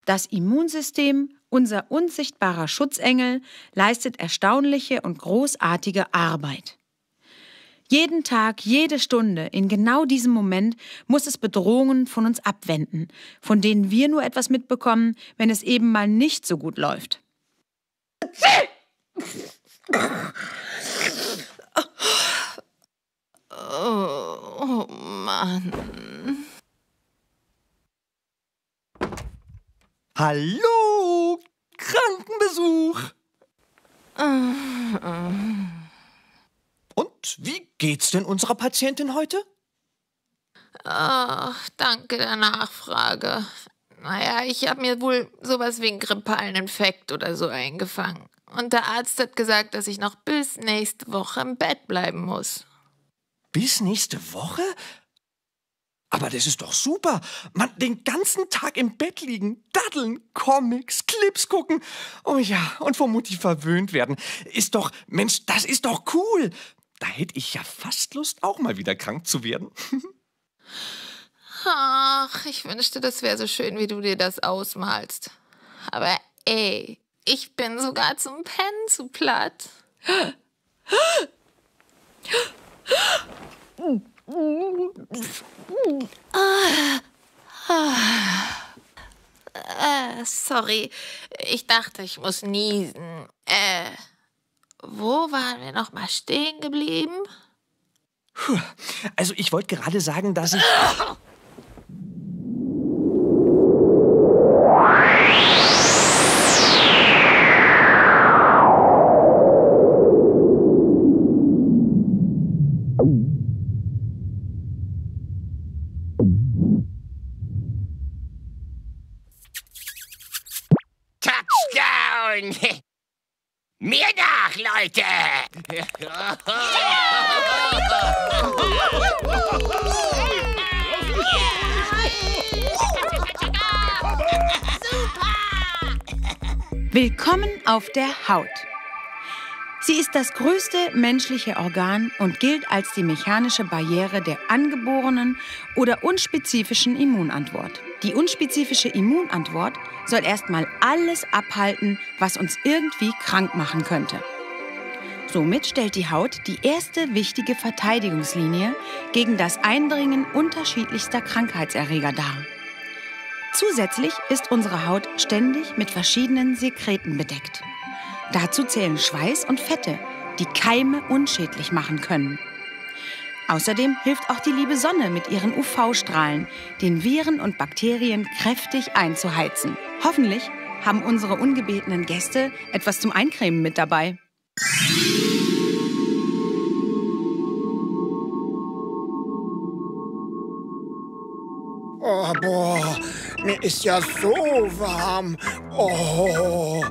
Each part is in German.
Das Immunsystem, unser unsichtbarer Schutzengel, leistet erstaunliche und großartige Arbeit. Jeden Tag, jede Stunde, in genau diesem Moment muss es Bedrohungen von uns abwenden, von denen wir nur etwas mitbekommen, wenn es eben mal nicht so gut läuft. Oh Mann. Hallo, Krankenbesuch. Und wie geht's denn unserer Patientin heute? Ach, danke der Nachfrage. Naja, ich habe mir wohl sowas wie einen grippalen Infekt oder so eingefangen. Und der Arzt hat gesagt, dass ich noch bis nächste Woche im Bett bleiben muss. Bis nächste Woche? Aber das ist doch super. Man, den ganzen Tag im Bett liegen, daddeln, Comics, Clips gucken. Oh ja, und von Mutti verwöhnt werden. Ist doch, Mensch, das ist doch cool. Da hätte ich ja fast Lust, auch mal wieder krank zu werden. Ach, ich wünschte, das wäre so schön, wie du dir das ausmalst. Aber ey, ich bin sogar zum Pennen zu platt. Sorry, ich dachte, ich muss niesen. Wo waren wir noch mal stehen geblieben? Also ich wollte gerade sagen, dass ich... Touchdown! Mir nach, Leute! Willkommen auf der Haut. Sie ist das größte menschliche Organ und gilt als die mechanische Barriere der angeborenen oder unspezifischen Immunantwort. Die unspezifische Immunantwort soll erstmal alles abhalten, was uns irgendwie krank machen könnte. Somit stellt die Haut die erste wichtige Verteidigungslinie gegen das Eindringen unterschiedlichster Krankheitserreger dar. Zusätzlich ist unsere Haut ständig mit verschiedenen Sekreten bedeckt. Dazu zählen Schweiß und Fette, die Keime unschädlich machen können. Außerdem hilft auch die liebe Sonne mit ihren UV-Strahlen, den Viren und Bakterien kräftig einzuheizen. Hoffentlich haben unsere ungebetenen Gäste etwas zum Eincremen mit dabei. Oh, boah, mir ist ja so warm. Oh.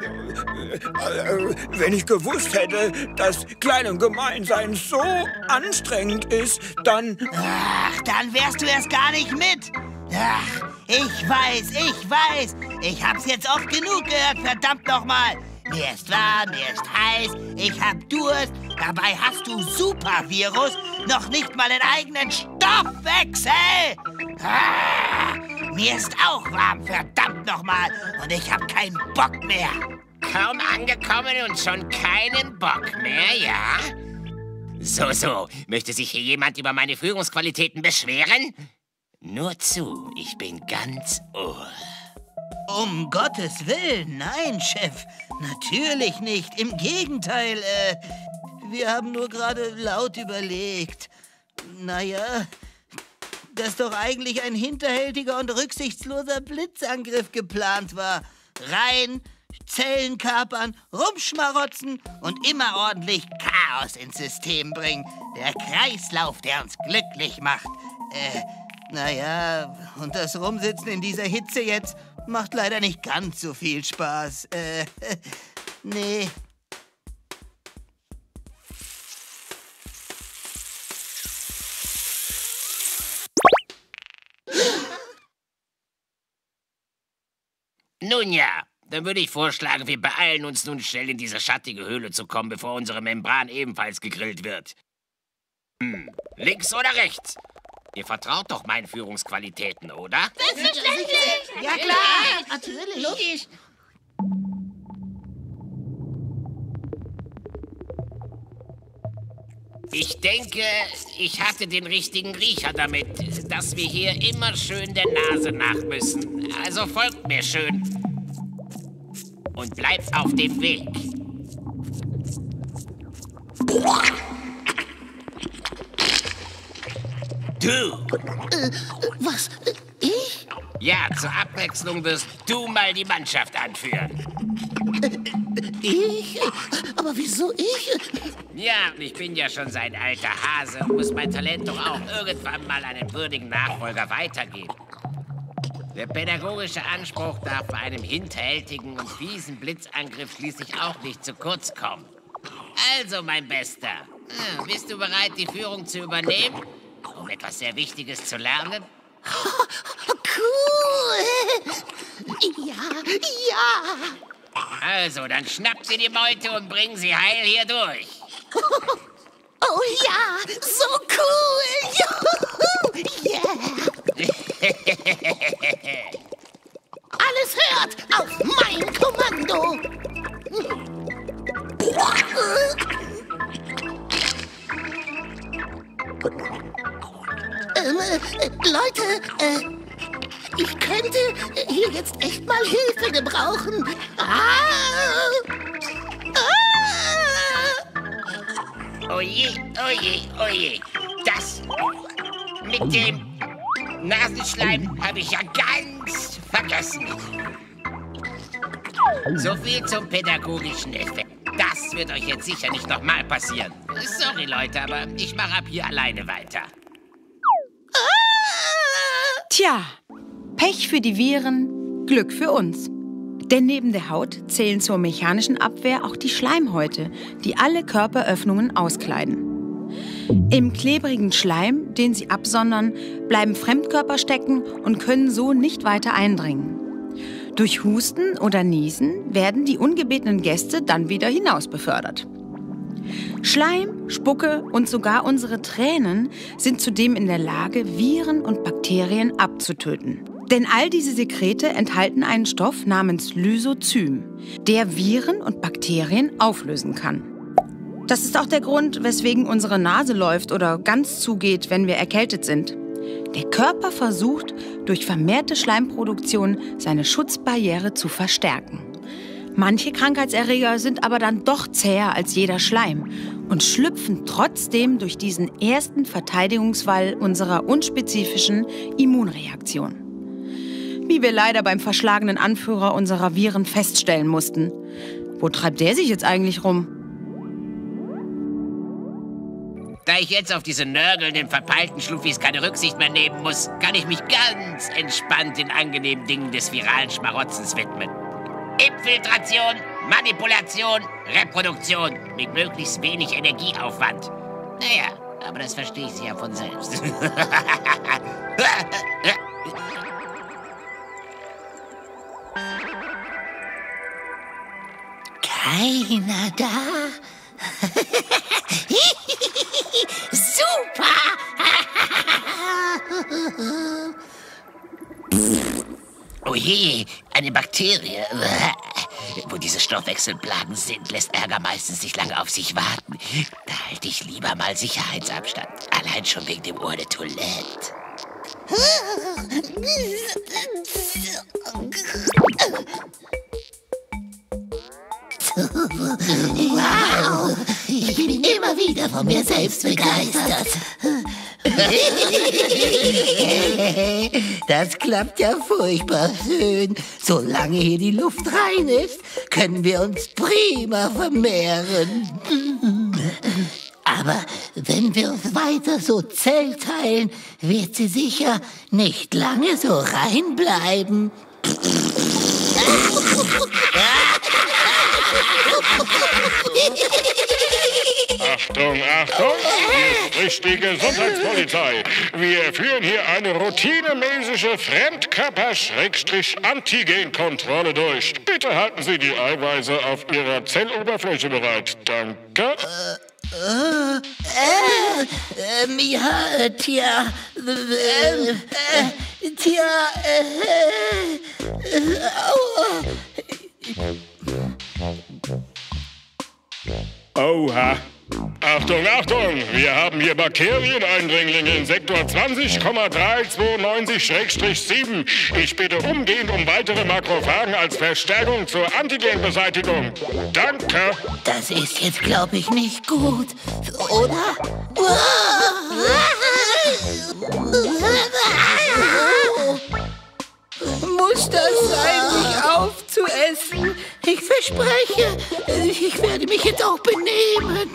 Wenn ich gewusst hätte, dass Klein- und Gemeinsein so anstrengend ist, dann... Ach, dann wärst du erst gar nicht mit. Ach, ich weiß. Ich hab's jetzt oft genug gehört, verdammt nochmal. Mir ist warm, mir ist heiß, ich hab Durst. Dabei hast du Supervirus, noch nicht mal den eigenen Stoffwechsel. Ah, mir ist auch warm, verdammt nochmal. Und ich hab keinen Bock mehr. Kaum angekommen und schon keinen Bock mehr, ja? So, möchte sich hier jemand über meine Führungsqualitäten beschweren? Nur zu, ich bin ganz Ohr. Um Gottes Willen, nein, Chef. Natürlich nicht. Im Gegenteil, wir haben nur gerade laut überlegt. Naja, dass doch eigentlich ein hinterhältiger und rücksichtsloser Blitzangriff geplant war. Rein, Zellen kapern, rumschmarotzen und immer ordentlich Chaos ins System bringen. Der Kreislauf, der uns glücklich macht. Naja, und das Rumsitzen in dieser Hitze jetzt macht leider nicht ganz so viel Spaß. Nee. Nun ja, dann würde ich vorschlagen, wir beeilen uns nun schnell in diese schattige Höhle zu kommen, bevor unsere Membran ebenfalls gegrillt wird. Links oder rechts? Ihr vertraut doch meinen Führungsqualitäten, oder? Ja klar, natürlich. Logisch. Ich denke, ich hatte den richtigen Riecher damit, dass wir hier immer schön der Nase nach müssen. Also folgt mir schön. Und bleibt auf dem Weg. Du! Was? Ich? Ja, zur Abwechslung wirst du mal die Mannschaft anführen. Ich? Aber wieso ich? Ja, ich bin ja schon sein alter Hase und muss mein Talent doch auch irgendwann mal an einen würdigen Nachfolger weitergeben. Der pädagogische Anspruch darf bei einem hinterhältigen und fiesen Blitzangriff schließlich auch nicht zu kurz kommen. Also, mein Bester, bist du bereit, die Führung zu übernehmen, um etwas sehr Wichtiges zu lernen? Cool! Ja! Also, dann schnapp dir die Beute und bring sie heil hier durch. Oh ja, so cool! Juhu! Yeah! Alles hört auf mein Kommando! Leute, ich könnte hier jetzt echt mal Hilfe gebrauchen. Oje, oje, oje. Das mit dem Nasenschleim habe ich ja ganz vergessen. So viel zum pädagogischen Effekt. Das wird euch jetzt sicher nicht nochmal passieren. Sorry, Leute, aber ich mache ab hier alleine weiter. Tja, Pech für die Viren, Glück für uns. Denn neben der Haut zählen zur mechanischen Abwehr auch die Schleimhäute, die alle Körperöffnungen auskleiden. Im klebrigen Schleim, den sie absondern, bleiben Fremdkörper stecken und können so nicht weiter eindringen. Durch Husten oder Niesen werden die ungebetenen Gäste dann wieder hinaus befördert. Schleim, Spucke und sogar unsere Tränen sind zudem in der Lage, Viren und Bakterien abzutöten. Denn all diese Sekrete enthalten einen Stoff namens Lysozym, der Viren und Bakterien auflösen kann. Das ist auch der Grund, weswegen unsere Nase läuft oder ganz zugeht, wenn wir erkältet sind. Der Körper versucht, durch vermehrte Schleimproduktion seine Schutzbarriere zu verstärken. Manche Krankheitserreger sind aber dann doch zäher als jeder Schleim und schlüpfen trotzdem durch diesen ersten Verteidigungswall unserer unspezifischen Immunreaktion. Wie wir leider beim verschlagenen Anführer unserer Viren feststellen mussten. Wo treibt der sich jetzt eigentlich rum? Da ich jetzt auf diese nörgelnden, verpeilten Schluffis keine Rücksicht mehr nehmen muss, kann ich mich ganz entspannt den angenehmen Dingen des viralen Schmarotzens widmen. Infiltration, Manipulation, Reproduktion mit möglichst wenig Energieaufwand. Naja, aber das verstehe ich ja von selbst. Keiner da? Super! Oh je, eine Bakterie. Wo diese Stoffwechselplagen sind, lässt Ärger meistens nicht lange auf sich warten. Da halte ich lieber mal Sicherheitsabstand. Allein schon wegen dem Ohr der Toilette. Wow! Ich bin immer wieder von mir selbst begeistert. Das klappt ja furchtbar schön. Solange hier die Luft rein ist, können wir uns prima vermehren. Aber wenn wir uns weiter so zellteilen, wird sie sicher nicht lange so rein bleiben. Achtung, Achtung! Hier ist die Gesundheitspolizei. Wir führen hier eine routinemäßige Fremdkörper-Antigenkontrolle durch. Bitte halten Sie die Eiweiße auf Ihrer Zelloberfläche bereit. Danke. Ja, tja. Oha. Achtung, Achtung! Wir haben hier Bakterieneindringlinge in Sektor 20,392-7. Ich bitte umgehend um weitere Makrophagen als Verstärkung zur Antigenbeseitigung. Danke! Das ist jetzt, glaube ich, nicht gut, oder? Muss das sein, mich aufzuessen? Ich verspreche, ich werde mich jetzt auch benehmen.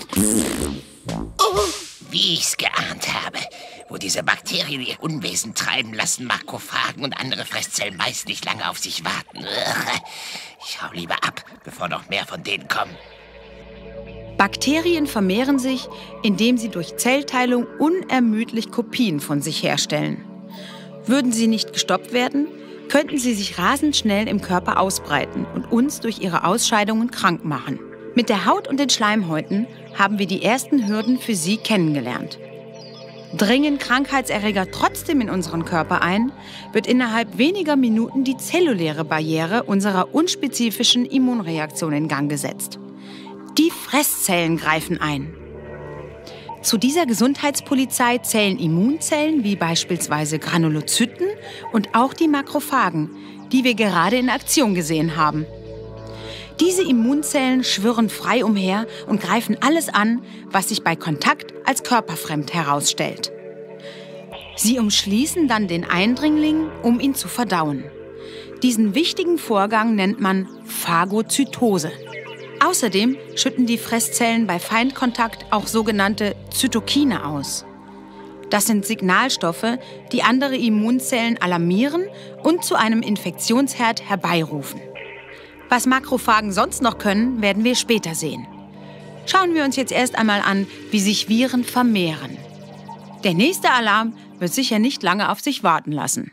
Wie ich's geahnt habe. Wo diese Bakterien ihr Unwesen treiben, lassen Makrophagen und andere Fresszellen meist nicht lange auf sich warten. Ich hau lieber ab, bevor noch mehr von denen kommen. Bakterien vermehren sich, indem sie durch Zellteilung unermüdlich Kopien von sich herstellen. Würden sie nicht gestoppt werden, könnten sie sich rasend schnell im Körper ausbreiten und uns durch ihre Ausscheidungen krank machen. Mit der Haut und den Schleimhäuten haben wir die ersten Hürden für sie kennengelernt. Dringen Krankheitserreger trotzdem in unseren Körper ein, wird innerhalb weniger Minuten die zelluläre Barriere unserer unspezifischen Immunreaktion in Gang gesetzt. Die Fresszellen greifen ein. Zu dieser Gesundheitspolizei zählen Immunzellen wie beispielsweise Granulozyten und auch die Makrophagen, die wir gerade in Aktion gesehen haben. Diese Immunzellen schwirren frei umher und greifen alles an, was sich bei Kontakt als körperfremd herausstellt. Sie umschließen dann den Eindringling, um ihn zu verdauen. Diesen wichtigen Vorgang nennt man Phagozytose. Außerdem schütten die Fresszellen bei Feindkontakt auch sogenannte Zytokine aus. Das sind Signalstoffe, die andere Immunzellen alarmieren und zu einem Infektionsherd herbeirufen. Was Makrophagen sonst noch können, werden wir später sehen. Schauen wir uns jetzt erst einmal an, wie sich Viren vermehren. Der nächste Alarm wird sicher nicht lange auf sich warten lassen.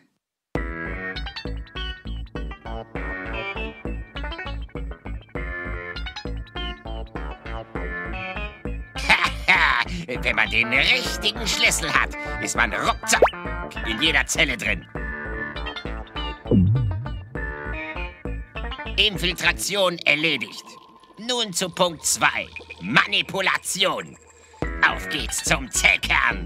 Wenn man den richtigen Schlüssel hat, ist man ruckzuck in jeder Zelle drin. Infiltration erledigt. Nun zu Punkt 2. Manipulation. Auf geht's zum Zellkern.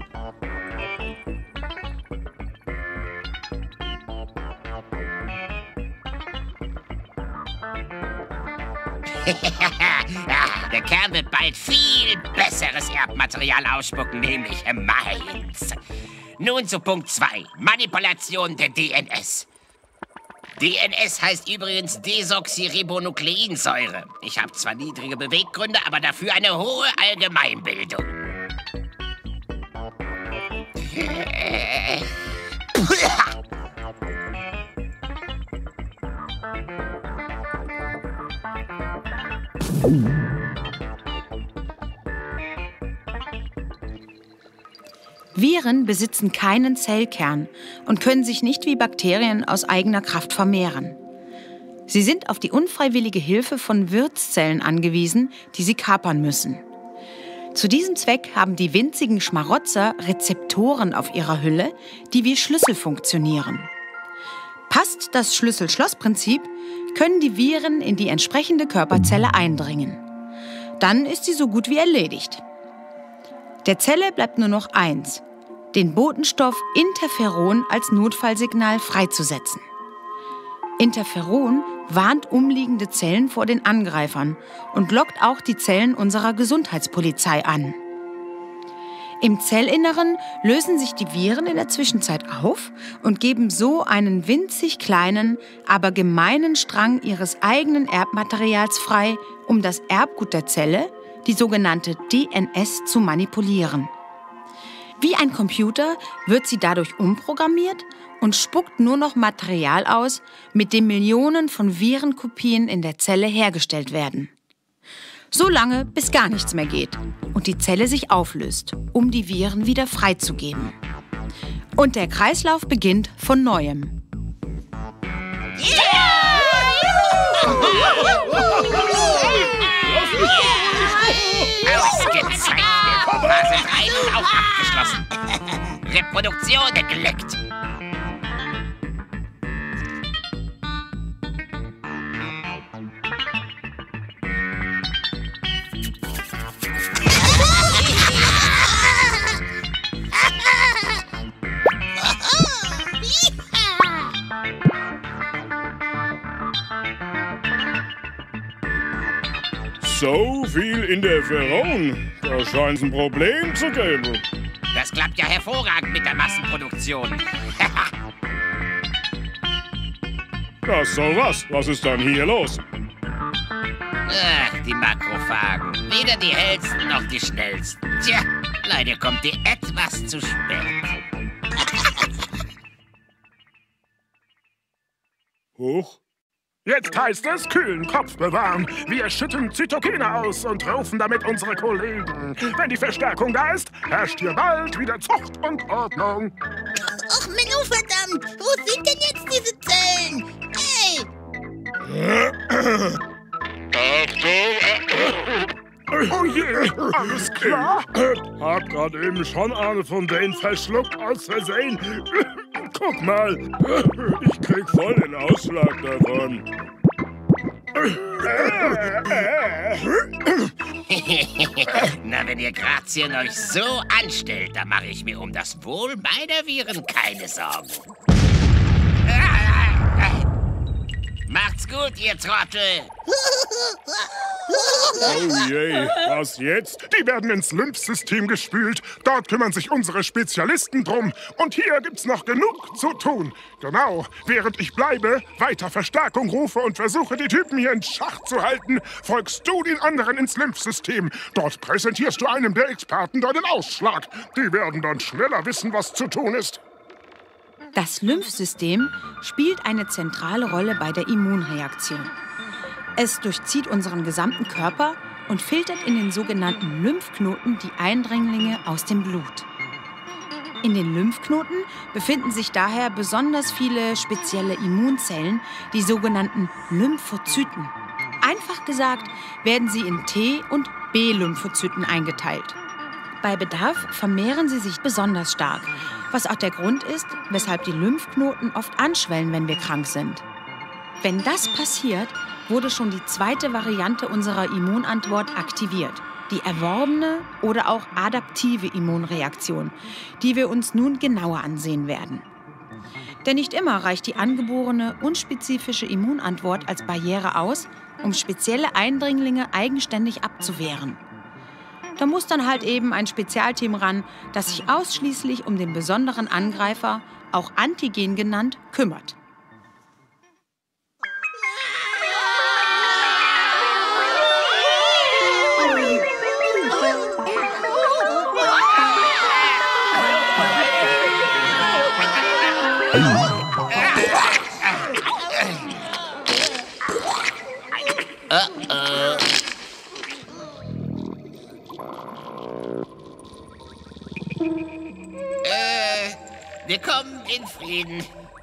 Der Kern wird bald viel besseres Erbmaterial ausspucken, nämlich meins. Nun zu Punkt 2. Manipulation der DNS. DNS heißt übrigens Desoxyribonukleinsäure. Ich habe zwar niedrige Beweggründe, aber dafür eine hohe Allgemeinbildung. Viren besitzen keinen Zellkern und können sich nicht wie Bakterien aus eigener Kraft vermehren. Sie sind auf die unfreiwillige Hilfe von Wirtszellen angewiesen, die sie kapern müssen. Zu diesem Zweck haben die winzigen Schmarotzer Rezeptoren auf ihrer Hülle, die wie Schlüssel funktionieren. Passt das Schlüssel-Schloss-Prinzip, können die Viren in die entsprechende Körperzelle eindringen. Dann ist sie so gut wie erledigt. Der Zelle bleibt nur noch eins: den Botenstoff Interferon als Notfallsignal freizusetzen. Interferon warnt umliegende Zellen vor den Angreifern und lockt auch die Zellen unserer Gesundheitspolizei an. Im Zellinneren lösen sich die Viren in der Zwischenzeit auf und geben so einen winzig kleinen, aber gemeinen Strang ihres eigenen Erbmaterials frei, um das Erbgut der Zelle, die sogenannte DNS, zu manipulieren. Wie ein Computer wird sie dadurch umprogrammiert und spuckt nur noch Material aus, mit dem Millionen von Virenkopien in der Zelle hergestellt werden. So lange, bis gar nichts mehr geht und die Zelle sich auflöst, um die Viren wieder freizugeben. Und der Kreislauf beginnt von Neuem. Aus Ausgezeichnet. Phase 3 nun auch abgeschlossen. Reproduktion geglückt. So viel Interferon. Da scheint es ein Problem zu geben. Das klappt ja hervorragend mit der Massenproduktion. Na sowas. Was ist dann hier los? Ach, die Makrophagen. Weder die hellsten noch die schnellsten. Tja, leider kommt die etwas zu spät. Huch. Jetzt heißt es, kühlen Kopf bewahren. Wir schütten Zytokine aus und rufen damit unsere Kollegen. Wenn die Verstärkung da ist, herrscht hier bald wieder Zucht und Ordnung. Och, Menno, verdammt! Wo sind denn jetzt diese Zellen? Hey! Achtung! Oh je, alles klar? Hab grad eben schon eine von denen verschluckt aus Versehen. Guck mal, ich krieg voll den Ausschlag davon. Na, wenn ihr Grazien euch so anstellt, dann mache ich mir um das Wohl meiner Viren keine Sorgen. Macht's gut, ihr Trottel! Oh je, was jetzt? Die werden ins Lymphsystem gespült. Dort kümmern sich unsere Spezialisten drum. Und hier gibt's noch genug zu tun. Genau, während ich bleibe, weiter Verstärkung rufe und versuche, die Typen hier in Schach zu halten, folgst du den anderen ins Lymphsystem. Dort präsentierst du einem der Experten deinen Ausschlag. Die werden dann schneller wissen, was zu tun ist. Das Lymphsystem spielt eine zentrale Rolle bei der Immunreaktion. Es durchzieht unseren gesamten Körper und filtert in den sogenannten Lymphknoten die Eindringlinge aus dem Blut. In den Lymphknoten befinden sich daher besonders viele spezielle Immunzellen, die sogenannten Lymphozyten. Einfach gesagt werden sie in T- und B-Lymphozyten eingeteilt. Bei Bedarf vermehren sie sich besonders stark, was auch der Grund ist, weshalb die Lymphknoten oft anschwellen, wenn wir krank sind. Wenn das passiert, wurde schon die zweite Variante unserer Immunantwort aktiviert, die erworbene oder auch adaptive Immunreaktion, die wir uns nun genauer ansehen werden. Denn nicht immer reicht die angeborene, unspezifische Immunantwort als Barriere aus, um spezielle Eindringlinge eigenständig abzuwehren. Da muss dann halt eben ein Spezialteam ran, das sich ausschließlich um den besonderen Angreifer, auch Antigen genannt, kümmert. Willkommen in Frieden.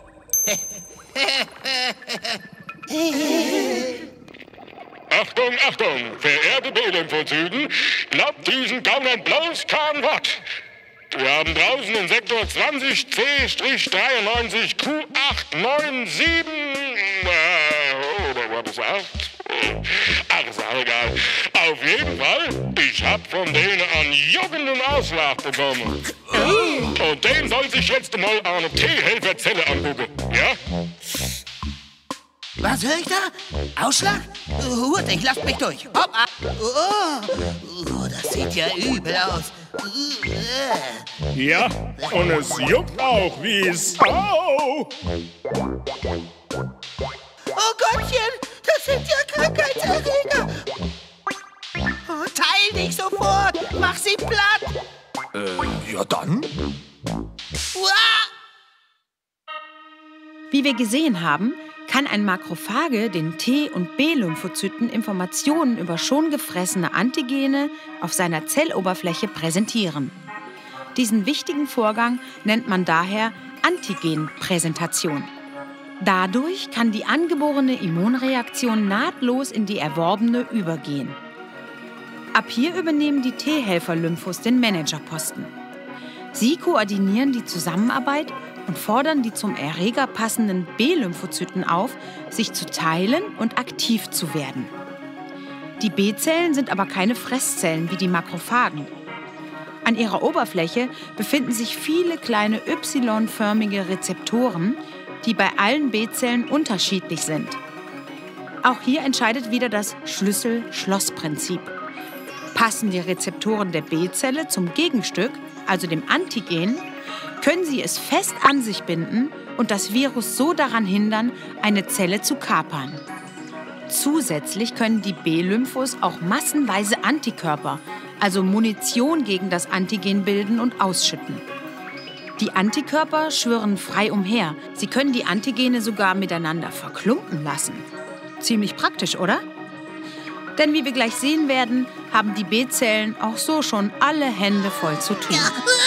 Achtung, Achtung, verehrte B-Lymphozyten, schnappt diesen Gaunern bloß kein Wort. Wir haben draußen in Sektor 20C-93 Q897, oder war das 8? Ach, ist auch egal. Auf jeden Fall, ich hab von denen einen juckenden Ausschlag bekommen. Und den soll sich jetzt mal eine T-Helferzelle angucken, ja? Was höre ich da? Ausschlag? Hurtig, lasst mich durch. Hopp, ab. Oh, das sieht ja übel aus. Ja, und es juckt auch wie Sau. Oh Gottchen, das sind ja Krankheitserreger. Oh, teil dich sofort, mach sie platt. Ja dann. Uah! Wie wir gesehen haben, kann ein Makrophage den T- und B-Lymphozyten Informationen über schon gefressene Antigene auf seiner Zelloberfläche präsentieren. Diesen wichtigen Vorgang nennt man daher Antigenpräsentation. Dadurch kann die angeborene Immunreaktion nahtlos in die erworbene übergehen. Ab hier übernehmen die T-Helfer-Lymphos den Managerposten. Sie koordinieren die Zusammenarbeit und fordern die zum Erreger passenden B-Lymphozyten auf, sich zu teilen und aktiv zu werden. Die B-Zellen sind aber keine Fresszellen wie die Makrophagen. An ihrer Oberfläche befinden sich viele kleine Y-förmige Rezeptoren, die bei allen B-Zellen unterschiedlich sind. Auch hier entscheidet wieder das Schlüssel-Schloss-Prinzip. Passen die Rezeptoren der B-Zelle zum Gegenstück, also dem Antigen, können sie es fest an sich binden und das Virus so daran hindern, eine Zelle zu kapern. Zusätzlich können die B-Lymphos auch massenweise Antikörper, also Munition gegen das Antigen bilden und ausschütten. Die Antikörper schwirren frei umher. Sie können die Antigene sogar miteinander verklumpen lassen. Ziemlich praktisch, oder? Denn wie wir gleich sehen werden, haben die B-Zellen auch so schon alle Hände voll zu tun.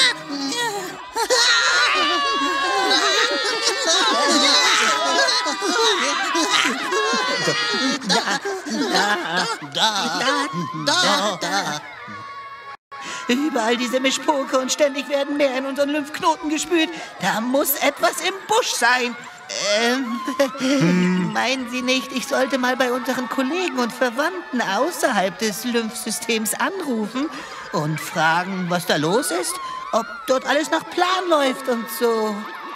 Da. Überall diese Mischpoke und ständig werden mehr in unseren Lymphknoten gespült. Da muss etwas im Busch sein. Meinen Sie nicht, ich sollte mal bei unseren Kollegen und Verwandten außerhalb des Lymphsystems anrufen und fragen, was da los ist? Ob dort alles nach Plan läuft und so?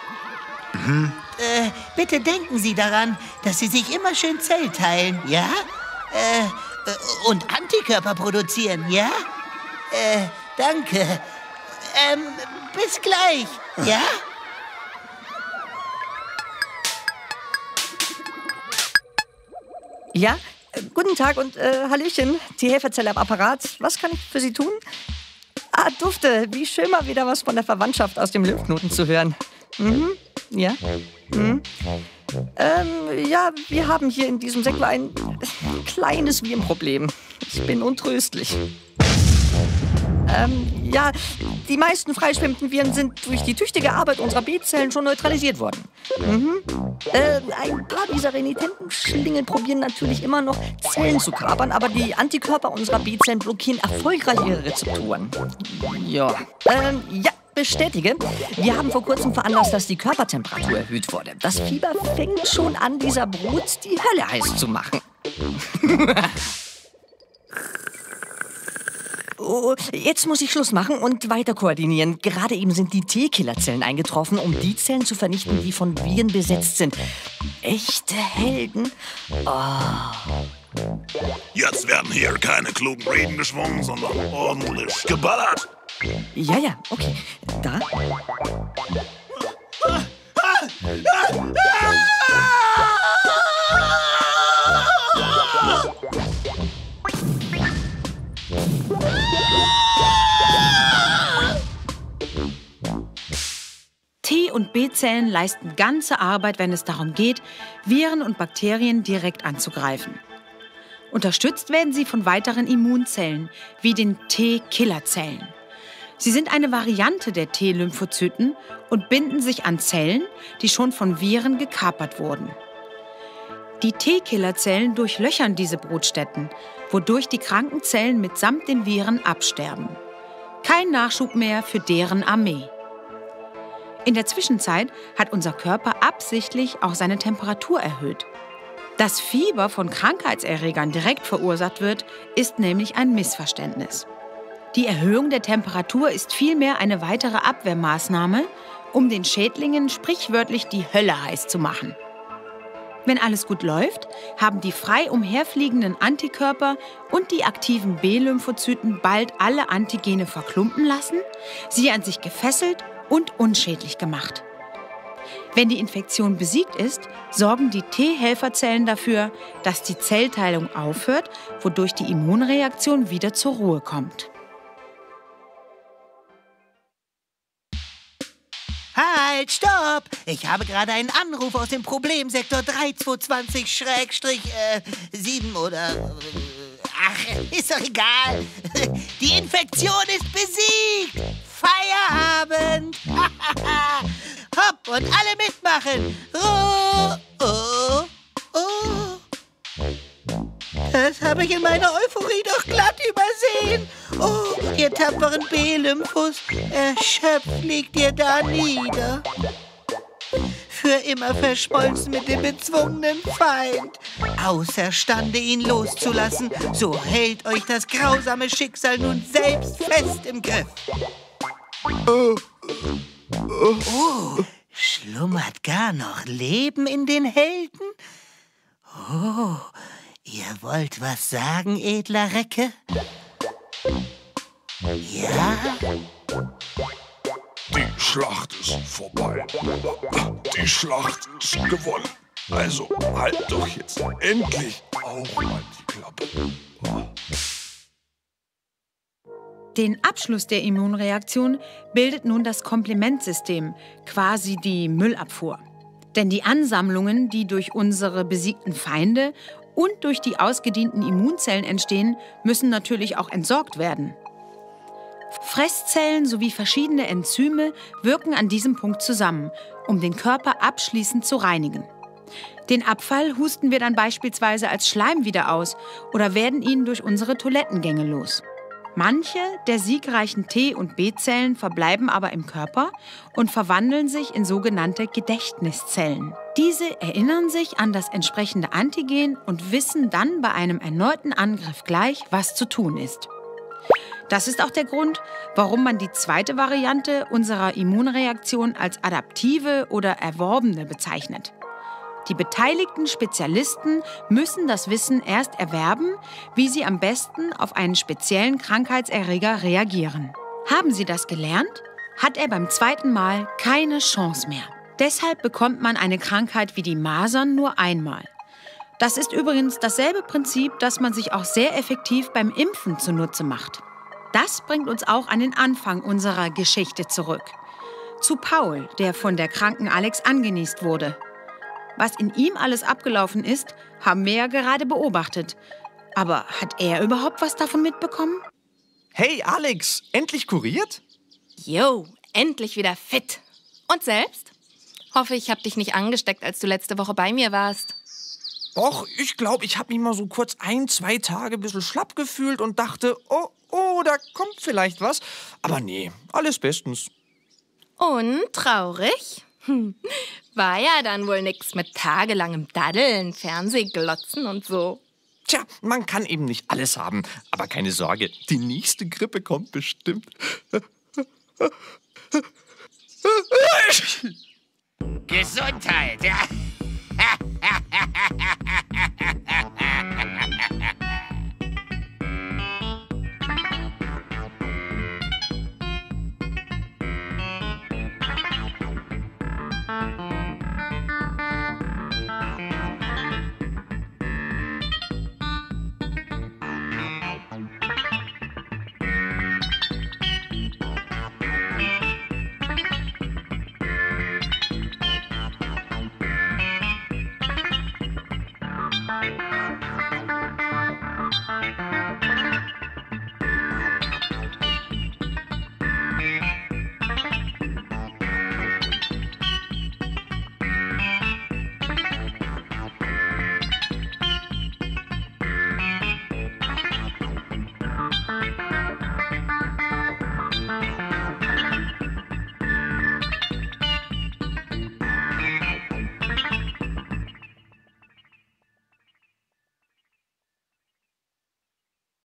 Bitte denken Sie daran, dass Sie sich immer schön Zell teilen, ja? Und Antikörper produzieren, ja? Danke. Bis gleich, ja? Ja, guten Tag und Hallöchen, die Helferzelle am Apparat. Was kann ich für Sie tun? Ah, Dufte, wie schön mal wieder was von der Verwandtschaft aus dem Lymphknoten zu hören. Ja. Ja, wir haben hier in diesem Sektor ein kleines Virenproblem. Ich bin untröstlich. Ja, die meisten freischwemmenden Viren sind durch die tüchtige Arbeit unserer B-Zellen schon neutralisiert worden. Ein paar dieser renitenten Schlingel probieren natürlich immer noch Zellen zu kapern, aber die Antikörper unserer B-Zellen blockieren erfolgreich ihre Rezeptoren. Ja. Ja, bestätige. Wir haben vor kurzem veranlasst, dass die Körpertemperatur erhöht wurde. Das Fieber fängt schon an, dieser Brut die Hölle heiß zu machen. Oh, jetzt muss ich Schluss machen und weiter koordinieren. Gerade eben sind die T-Killerzellen eingetroffen, um die Zellen zu vernichten, die von Viren besetzt sind. Echte Helden. Oh. Jetzt werden hier keine klugen Reden geschwungen, sondern ordentlich geballert. Ja, okay. Da. T- und B-Zellen leisten ganze Arbeit, wenn es darum geht, Viren und Bakterien direkt anzugreifen. Unterstützt werden sie von weiteren Immunzellen, wie den T-Killerzellen. Sie sind eine Variante der T-Lymphozyten und binden sich an Zellen, die schon von Viren gekapert wurden. Die T-Killerzellen durchlöchern diese Brutstätten, wodurch die kranken Zellen mitsamt den Viren absterben. Kein Nachschub mehr für deren Armee. In der Zwischenzeit hat unser Körper absichtlich auch seine Temperatur erhöht. Dass Fieber von Krankheitserregern direkt verursacht wird, ist nämlich ein Missverständnis. Die Erhöhung der Temperatur ist vielmehr eine weitere Abwehrmaßnahme, um den Schädlingen sprichwörtlich die Hölle heiß zu machen. Wenn alles gut läuft, haben die frei umherfliegenden Antikörper und die aktiven B-Lymphozyten bald alle Antigene verklumpen lassen, sie an sich gefesselt und unschädlich gemacht. Wenn die Infektion besiegt ist, sorgen die T-Helferzellen dafür, dass die Zellteilung aufhört, wodurch die Immunreaktion wieder zur Ruhe kommt. Halt, stopp! Ich habe gerade einen Anruf aus dem Problemsektor 3220-7 oder... Ach, ist doch egal. Die Infektion ist besiegt. Feierabend. Hopp und alle mitmachen. Das habe ich in meiner Euphorie doch glatt übersehen. Oh, ihr tapferen B-Lymphus, erschöpft liegt ihr da nieder. Für immer verschmolzen mit dem bezwungenen Feind. Außerstande, ihn loszulassen, so hält euch das grausame Schicksal nun selbst fest im Griff. Oh, schlummert gar noch Leben in den Helden? Oh, ihr wollt was sagen, edler Recke? Ja? Die Schlacht ist vorbei. Die Schlacht ist gewonnen. Also halt doch jetzt endlich auch mal die Klappe. Den Abschluss der Immunreaktion bildet nun das Komplementsystem, quasi die Müllabfuhr. Denn die Ansammlungen, die durch unsere besiegten Feinde und durch die ausgedienten Immunzellen entstehen, müssen natürlich auch entsorgt werden. Fresszellen sowie verschiedene Enzyme wirken an diesem Punkt zusammen, um den Körper abschließend zu reinigen. Den Abfall husten wir dann beispielsweise als Schleim wieder aus oder werden ihn durch unsere Toilettengänge los. Manche der siegreichen T- und B-Zellen verbleiben aber im Körper und verwandeln sich in sogenannte Gedächtniszellen. Diese erinnern sich an das entsprechende Antigen und wissen dann bei einem erneuten Angriff gleich, was zu tun ist. Das ist auch der Grund, warum man die zweite Variante unserer Immunreaktion als adaptive oder erworbene bezeichnet. Die beteiligten Spezialisten müssen das Wissen erst erwerben, wie sie am besten auf einen speziellen Krankheitserreger reagieren. Haben sie das gelernt, hat er beim zweiten Mal keine Chance mehr. Deshalb bekommt man eine Krankheit wie die Masern nur einmal. Das ist übrigens dasselbe Prinzip, das man sich auch sehr effektiv beim Impfen zunutze macht. Das bringt uns auch an den Anfang unserer Geschichte zurück. Zu Paul, der von der kranken Alex angenießt wurde. Was in ihm alles abgelaufen ist, haben wir ja gerade beobachtet. Aber hat er überhaupt was davon mitbekommen? Hey Alex, endlich kuriert? Jo, endlich wieder fit. Und selbst? Hoffe, ich habe dich nicht angesteckt, als du letzte Woche bei mir warst. Doch, ich glaube, ich habe mich mal so kurz 1-2 Tage ein bisschen schlapp gefühlt und dachte, oh, da kommt vielleicht was. Aber nee, alles bestens. Und traurig? War ja dann wohl nix mit tagelangem Daddeln, Fernsehglotzen und so. Tja, man kann eben nicht alles haben. Aber keine Sorge, die nächste Grippe kommt bestimmt. Gesundheit, ja.